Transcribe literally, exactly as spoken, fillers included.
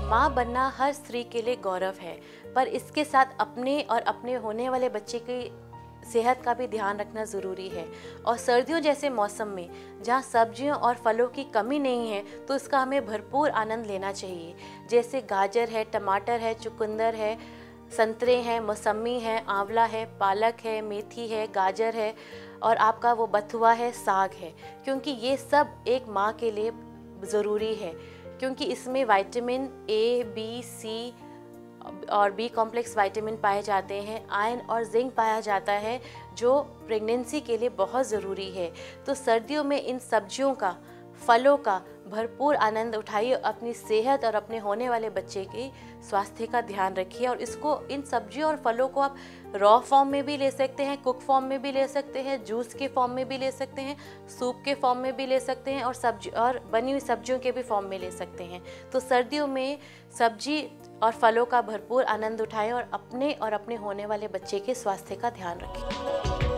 माँ बनना हर स्त्री के लिए गौरव है, पर इसके साथ अपने और अपने होने वाले बच्चे की सेहत का भी ध्यान रखना ज़रूरी है। और सर्दियों जैसे मौसम में जहाँ सब्जियों और फलों की कमी नहीं है, तो इसका हमें भरपूर आनंद लेना चाहिए। जैसे गाजर है, टमाटर है, चुकंदर है, संतरे हैं, मौसमी है, आंवला है, पालक है, मेथी है, गाजर है और आपका वो बथुआ है, साग है। क्योंकि ये सब एक माँ के लिए ज़रूरी है, क्योंकि इसमें विटामिन ए, बी, सी और बी कॉम्प्लेक्स विटामिन पाए जाते हैं, आयरन और जिंक पाया जाता है, जो प्रेगनेंसी के लिए बहुत ज़रूरी है। तो सर्दियों में इन सब्जियों का, फलों का भरपूर आनंद उठाइए, अपनी सेहत और अपने होने वाले बच्चे के स्वास्थ्य का ध्यान रखिए। और इसको, इन सब्जियों और फलों को आप रॉ फॉर्म में भी ले सकते हैं, कुक फॉर्म में भी ले सकते हैं, जूस के फॉर्म में भी ले सकते हैं, सूप के फॉर्म में भी ले सकते हैं और सब्जी और बनी हुई सब्जियों के भी फॉर्म में ले सकते हैं। तो सर्दियों में सब्जी और फलों का भरपूर आनंद उठाएं और अपने और अपने होने वाले बच्चे के स्वास्थ्य का ध्यान रखें।